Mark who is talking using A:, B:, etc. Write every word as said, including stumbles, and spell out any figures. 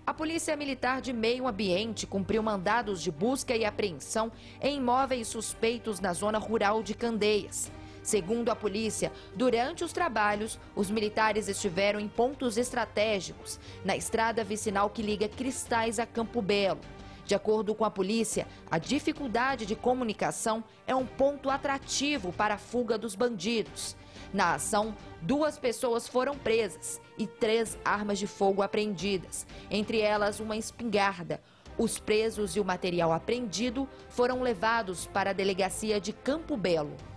A: A Polícia Militar de Meio Ambiente cumpriu mandados de busca e apreensão em imóveis suspeitos na zona rural de Candeias. Segundo a polícia, durante os trabalhos, os militares estiveram em pontos estratégicos na estrada vicinal que liga Cristais a Campo Belo. De acordo com a polícia, a dificuldade de comunicação é um ponto atrativo para a fuga dos bandidos. Na ação, duas pessoas foram presas e três armas de fogo apreendidas, entre elas uma espingarda. Os presos e o material apreendido foram levados para a delegacia de Campo Belo.